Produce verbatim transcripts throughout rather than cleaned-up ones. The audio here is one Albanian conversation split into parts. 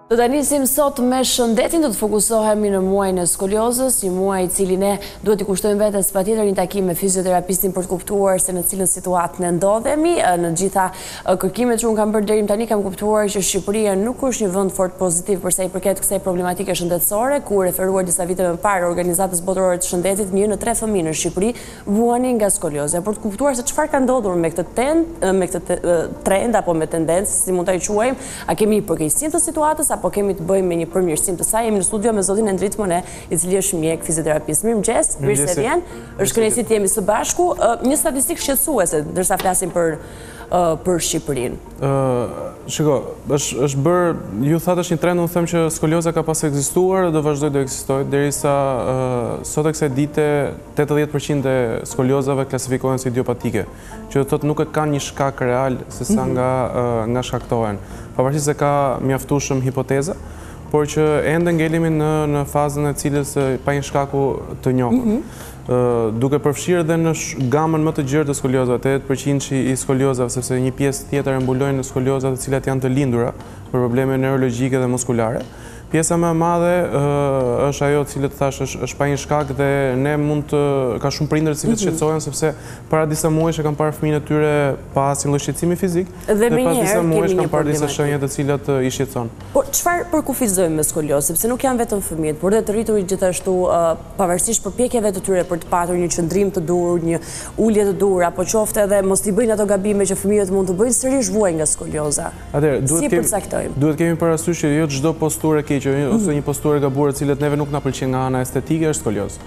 Do të nisim sot me shëndetin, do të fokusohemi në muajin e skoliozës, një muaj i cili ne duhet i kushtojmë vetes patjetër një takim me fizioterapistin për të kuptuar se në cilën situatë ne ndodhemi. Në gjitha kërkimet që unë kam bërë deri tani kam kuptuar që Shqipëria nuk është një vend fort pozitiv për sa i përket kësaj problematike shëndetësore, ku referuar disa vite më parë Organizatës Botërore të Shëndetit, një në tre fëmijë në Shqipëri vuanin nga skolioza. Për të kuptuar se çfarë ka ndodhur me këtë trend, me këtë trend apo me tendencë, si mund ta quajmë, a kemi përkeqësim të situatës apo kemi të bëjmë me një përmirësim të saj. Jemi në studio me zotin Endrit Mone, i cili është mjek fizioterapist. Mirëmëngjes, mirë se vjen. Është kënaqësi të jemi së bashku. Një statistikë shqetësuese ndërsa flasim për për Shqipërinë. Ë, shiko, është është bërë, ju thatë është një trend, unë them që skolioza ka pas ekzistuar dhe do vazhdoj të ekzistojë derisa sot e kësaj dite tetëdhjetë përqind e skoliozave klasifikohen si idiopatike, që do thotë nuk e kanë një shkak real se sa nga nga shkaktohen. Pavarësisht se ka mjaftueshëm hipoteza, por që ende ngelemi në në fazën e cilës pa një shkaku të njohur. Duke përfshirë dhe në gamën më të gjerë të skoliozave, tetëdhjetë përqind i skoliozave, sepse një pjesë tjetër e mbulojnë në skoliozat të cilat janë të lindura për probleme neurologjike dhe muskulare. Pjesa më e madhe është ajo cilët thash është pa një shkak dhe ne mund të ka shumë prindër që shqetësohen sepse para disa muajsh e kanë parë fëmijën e tyre pa asnjë lloj shqetësimi fizik dhe pas disa muajsh kanë parë disa shenja të cilat i shqetëson. Po çfarë përkufizojmë me skoliozë, sepse nuk janë vetëm fëmijët, por edhe të rriturit gjithashtu, pavarësisht përpjekjeve të tyre për të patur një qëndrim të dur, një ulje të dur, apo qoftë edhe mos t'i bëjnë ato gabime që fëmijët mund të bëjnë, sërish vuajnë nga skolioza. Si përcaktojmë? Duhet kemi parasysh që jo çdo posturë e keqe ose një posturë e gabuar e cilët neve nuk na pëlqen nga ana estetike është skoliozë.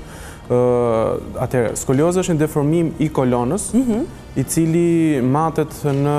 Atëherë, skoliozë është një deformim i kolonës, i cili matet në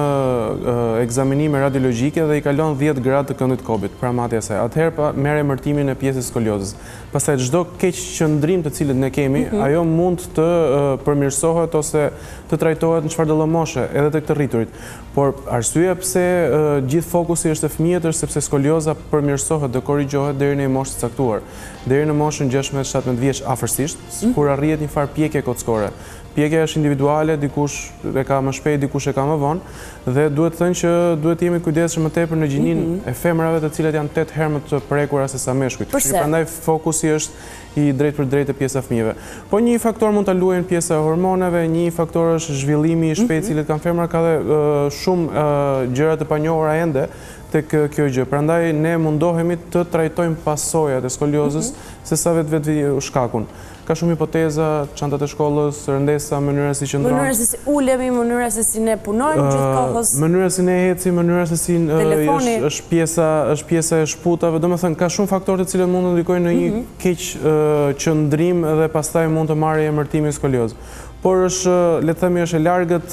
ekzaminime radiologjike dhe i kalon dhjetë gradë të këndit kobit, pra matja saj. Atëherë merr emërtimin e pjesës skoliozës. Pastaj çdo keq qëndrim të cilët ne kemi, ajo mund të përmirësohet ose të trajtohet në çfarëdo lloj moshe, edhe tek të rriturit. Por arsyeja pse gjithë fokusi është te fëmijët është sepse skolioza përmirësohet dhe korrigjohet deri në një moshë të caktuar, deri në moshën gjashtëdhjetë shtatëdhjetë vjeç afërsisht, kur arrihet një farë pjekje kockore. Pjekja është individuale, dikush e ka më shpejt, dikush e ka më vonë, dhe duhet të thënë që duhet të jemi kujdesshëm më tepër në gjininë e femrave të cilat janë tetë herë më të prekura se sa meshkujt. Prandaj fokusi është i drejt për drejt e pjesa fëmijëve. Po një faktor mund ta luajnë pjesa e hormoneve, një faktor është zhvillimi i shpejtë cilet kanë femra, ka dhe shumë gjëra të panjohura ende tek kjo gjë. Prandaj ne mundohemi të trajtojmë pasojat e skoliozës sesa vetveti shkakun. Ka shumë hipoteza, çantat e shkollës, rëndesa, mënyra si qëndron. Mënyra se si ulemi, mënyra se si ne punojmë gjithkohës. Mënyra si ne ecim, mënyra se si është pjesa, është pjesa e shputave. Domethënë ka shumë faktorë të cilët mund të ndikojnë në një keq qëndrim dhe pastaj mund të marrë emërtimin skoliozë. Por është, le të themi, është e largët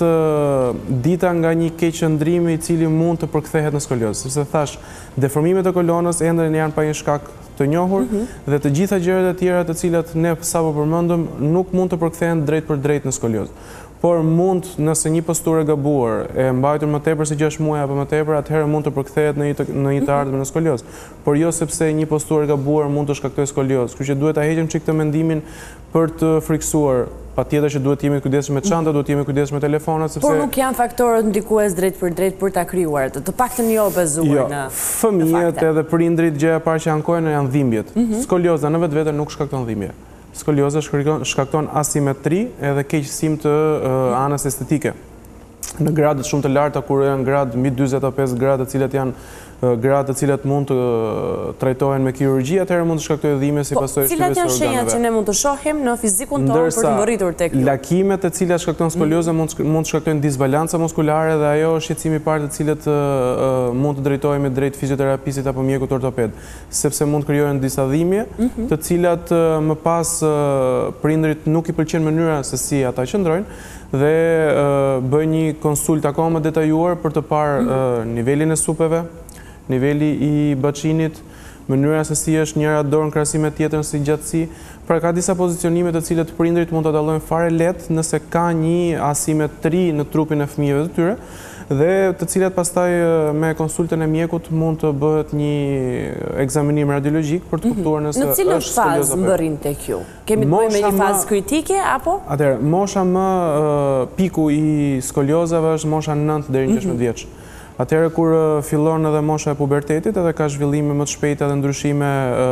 dita nga një keq qëndrim i cili mund të përkthehet në skoliozë, sepse thash, deformimet e kolonës ende janë pa një shkak të njohur dhe të gjitha gjërat e tjera të cilat ne sapo përmendëm nuk mund të përkthehen drejt për drejt në skoliozë. Por mund, nëse një posturë e gabuar e mbajtur më tepër se gjashtë muaj apo më tepër, atëherë mund të përkthehet në një të, në një të ardhmen në skoliozë. Por jo sepse një posturë e gabuar mund të shkaktojë skoliozë. Kështu që duhet ta heqim çik këtë mendimin për të friksuar. Patjetër që duhet të jemi kujdesshëm me çantat, duhet të jemi kujdesshëm me telefonat, sepse por nuk janë faktorët ndikues drejt për drejt për ta krijuar, të paktën jo bezuar në fëmijët edhe prindrit, gjëja e parë që ankojnë janë dhimbjet. Skolioza në vetvete nuk shkakton dhimbje. Skolioza shkakton asimetri edhe keqësim të anës estetike. Në gradët shumë të larta, kur janë gradë mbi dyzet apo pesë gradë, të cilat janë gradë të cilat mund të trajtohen me kirurgji, atëherë mund të shkaktojë dhimbje si pasojë shtypjes së organeve. Cilat janë shenjat që ne mund të shohim në fizikun tonë për të mbërritur tek kjo? Lakimet të cilat shkaktojnë skoliozë mund mund të shkaktojnë disbalanca muskulare dhe ajo është shqetësimi i parë të cilët mund të drejtohemi drejt fizioterapistit apo mjekut ortoped, sepse mund të krijojnë disa dhimbje, të cilat më pas prindrit nuk i pëlqen mënyra se si ata qëndrojnë dhe bëjnë një konsult akoma më detajuar për të parë nivelin e supeve, niveli i baçinit, mënyra se si është njëra dorë në krahasim me tjetrën si gjatësi. Pra ka disa pozicionime të cilët prindrit mund ta dallojnë fare lehtë nëse ka një asimetri në trupin e fëmijëve të tyre dhe të cilat pastaj me konsultën e mjekut mund të bëhet një ekzaminim radiologjik për të kuptuar nëse është skoliozë. Në cilën fazë mbërrin tek ju? Kemi të bëjmë me një fazë kritike apo? Atëherë, mosha më piku i skoliozave është mosha nëntë deri në gjashtëdhjetë vjeç. Atëherë kur fillon edhe mosha e pubertetit, edhe ka zhvillime më të shpejta dhe ndryshime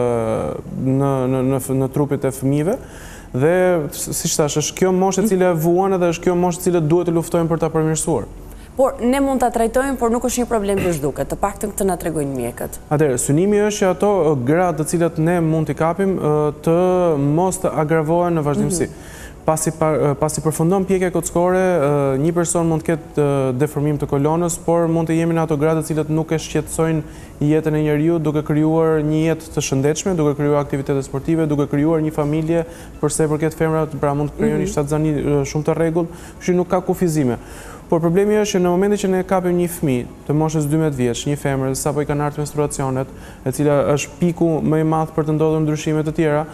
në, në, në, në trupit e fëmijëve. Dhe, si thash, është kjo moshë e cila vuan edhe është kjo moshë e cila duhet të luftojmë për ta përmirësuar. Por ne mund ta trajtojmë, por nuk është një problem që zhduket, të paktën këtë na tregojnë mjekët. Atëherë, synimi është që ato gratë të cilat ne mund t'i kapim të mos të agravohen në vazhdimsi. Mm-hmm. Pasi, pasi përfundon pjekja kockore, një person mund të ketë deformim të kolonës, por mund të jemi në ato gradë të cilat nuk e shqetësojnë jetën e njeriu duke krijuar një jetë të shëndetshme, duke krijuar aktivitete sportive, duke krijuar një familje përse i përket femrave, pra mund të krijojnë një shtatzani shumë të rregullt, kështu nuk ka kufizime. Por problemi është që në momentin që ne kapim një fëmijë të moshës dymbëdhjetë vjeç, një femër sapo i kanë ardhur menstruacionet, e cila është piku më i madh për të ndodhur ndryshime të tjera,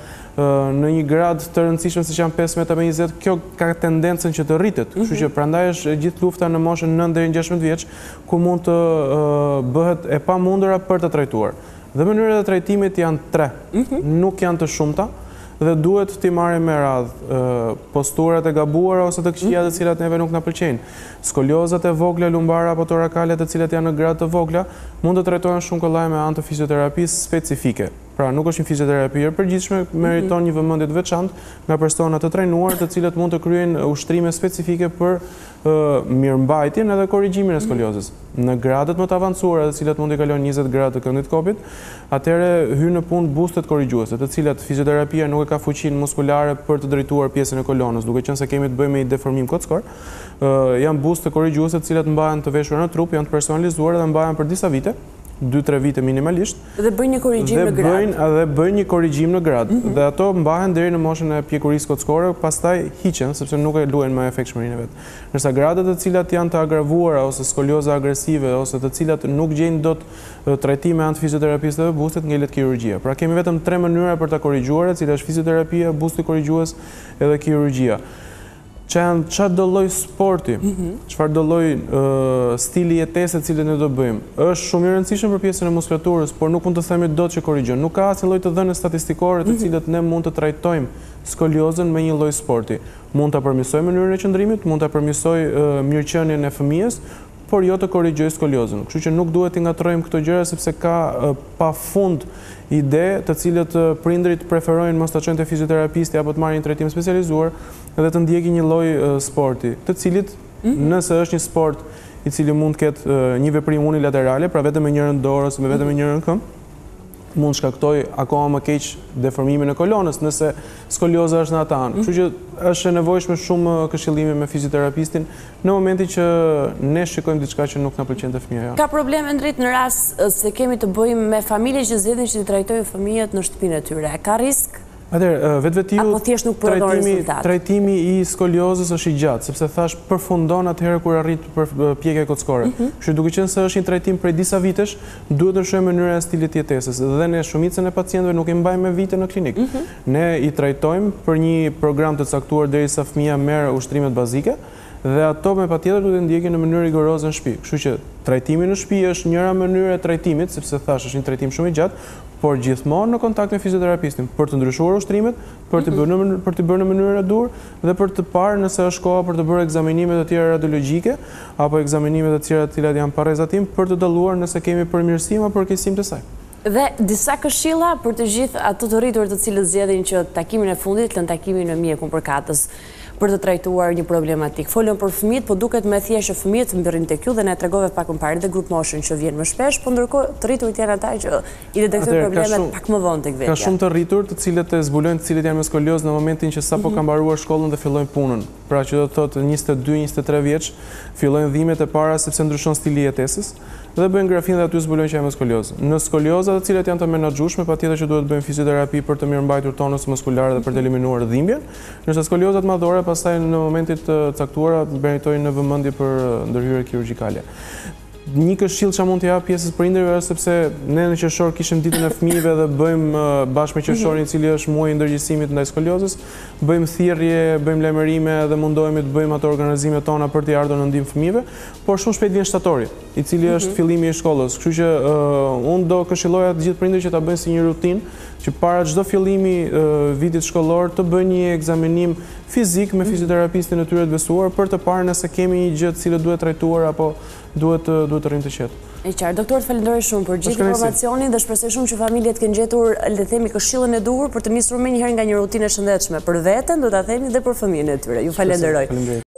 në një grad të rëndësishme siç janë pesëmbëdhjetë apo njëzet, kjo ka tendencën që të rritet. Kështu që prandaj është gjithë lufta në moshën nëntë deri në gjashtëmbëdhjetë vjeç, ku mund të bëhet e pamundura për të trajtuar. Dhe mënyrat e trajtimit janë tre, nuk janë të shumta. Dhe duhet t'i marrim me radhë posturat e gabuara ose të këqija të cilat neve nuk na pëlqejnë. Skoliozat e vogla lumbare apo torakale të cilat janë në gradë të vogla mund të trajtohen shumë kollaj me anë të fizioterapisë specifike. Pra nuk është një fizioterapi e përgjithshme, meriton një vëmendje të veçantë nga persona të trajnuar, të cilët mund të kryejnë ushtrime specifike për mirëmbajtjen edhe korrigjimin e skoliozës. Në gradët më të avancuara, të cilat mund të kalojnë njëzet gradë të këndit kopit, atëherë hyn në punë bustet korrigjuese, të cilat fizioterapia nuk e ka fuqinë muskulare për të drejtuar pjesën e kolonës, duke qenë se kemi të bëjmë me një deformim kockor. Janë buste korrigjuese të cilat mbahen të veshura në trup, janë të personalizuar dhe mbahen për disa vite, dy tre vite minimalisht. Dhe bëjnë një korrigjim në grad. Dhe bëjnë një korrigjim në grad. Dhe ato mbahen deri në moshën e pjekurisë kockore, pastaj hiqen, sepse nuk e luajnë më efektshmërinë e vet. Ndërsa gradat të cilat janë të agravuara ose skolioza agresive ose të cilat nuk gjejnë dot trajtime anë të fizioterapisë dhe bustit, ngelet kirurgjia. Pra kemi vetëm tre mënyra për ta korrigjuar, e cila është fizioterapia, busti korrigjues edhe kirurgjia. Çfarë do lloj sporti, çfarë do lloj stili jetese të cilën ne do bëjmë. Është shumë i rëndësishëm për pjesën e muskulaturës, por nuk mund të themi dot që korrigjon. Nuk ka asnjë lloj të dhënës statistikore të cilët ne mund të trajtojmë skoliozën me një lloj sporti. Mund ta përmirësoj mënyrën e qëndrimit, mund ta përmirësoj mirëqenien e fëmijës, por jo të korrigjoj skoliozën. Kështu që nuk duhet t'i ngatrojmë këto gjëra sepse ka pafund ide të cilët prindrit preferojnë mos ta çojnë te fizioterapisti apo të marrin një trajtim specializuar dhe të ndjekin një lloj sporti, të cilit nëse është një sport i cili mund të ketë një veprim unilaterale, pra vetëm me njërin dorë ose me vetëm me njërin këmbë, mund shkaktoj akoma më keq deformimin e kolonës nëse skolioza është në atë anë. Kështu që është e nevojshme shumë këshillimi me fizioterapistin në momentin që ne shikojmë diçka që nuk na pëlqen te fëmia jonë. Ka probleme ndrit në rast se kemi të bëjmë me familje që zgjedhin që të trajtojnë fëmijët në shtëpinë e tyre. Ka risk? Atëherë, vetvetiu apo thjesht nuk prodhon rezultat. Trajtimi i skoliozës është i gjatë, sepse thash përfundon atëherë kur arrit pjekja kockore. Kështu duke qenë se është një trajtim prej disa vitesh, duhet të ndryshojmë mënyrën e stilit jetesës dhe ne shumicën e pacientëve nuk i mbajmë me vite në klinik. Ne i trajtojmë për një program të caktuar derisa fëmia merr ushtrimet bazike dhe ato me patjetër duhet të ndjekin në mënyrë rigoroze në shtëpi. Kështu që trajtimi në shtëpi është njëra mënyrë e trajtimit, sepse thash është një trajtim shumë i gjatë, por gjithmonë në kontakt me fizioterapistin për të ndryshuar ushtrimet, për të bërë në për të bërë në mënyrën e dur dhe për të parë nëse është koha për të bërë ekzaminime të tjera radiologjike apo ekzaminime të tjera të cilat janë pa rrezatim për të dalluar nëse kemi përmirësim apo përkeqësim të saj. Dhe disa këshilla për të gjithë ato të rritur të cilët zgjedhin që takimin e fundit lën takimin me mjekun përkatës për të trajtuar një problematik. Folën për fëmijët, po duket më thjeshtë që fëmijët mbërrin tek ju dhe na tregove pak më parë dhe grup moshën që vjen më shpesh, po ndërkohë të rriturit janë ata që i detektojnë problemet pak më vonë tek vetja. Ka shumë të rritur të cilët e zbulojnë të cilët janë me skoliozë në momentin që sapo kanë mbaruar shkollën dhe fillojnë punën. Pra që do të thotë njëzet e dy njëzet e tre vjeç fillojnë dhimbjet e para sepse ndryshon stili jetesës dhe bëjnë grafinë dhe aty zbulojnë që janë me skoliozë. Në skoliozat të cilat janë të menaxhueshme, patjetër që duhet bëjmë fizioterapi për të mirëmbajtur tonus muskular dhe për të eliminuar dhimbjen, ndërsa skoliozat madhore pastaj në momentit të caktuara meritojnë në vëmendje për ndërhyrje kirurgjikale. Një këshill që mund t'i jap pjesës prindërve është sepse ne në qershor kishim ditën e fëmijëve dhe bëjmë bashkë me qershorin i cili është muaji i ndërgjegjësimit ndaj skoliozës, bëjmë thirrje, bëjmë lajmërime dhe mundohemi të bëjmë ato organizimet tona për t'i ardhur në ndihmë fëmijëve, por shumë shpejt vjen shtatori, i cili është fillimi i shkollës. Kështu që unë do këshilloja të gjithë prindërit që ta bëjnë si një rutinë që para çdo fillimi vitit shkollor të bëjnë një ekzaminim fizik me fizioterapistin e tyre të besuar për të parë nëse kemi një gjë të cilët duhet trajtuar apo duhet duhet të rrimë të qetë. E qartë, doktor, të falenderoj shumë për gjithë informacionin dhe shpresoj shumë që familjet kanë gjetur, le të themi, këshillën e duhur për të nisur më një herë nga një rutinë e shëndetshme për veten, do ta themi, dhe për fëmijën e tyre. Ju falenderoj.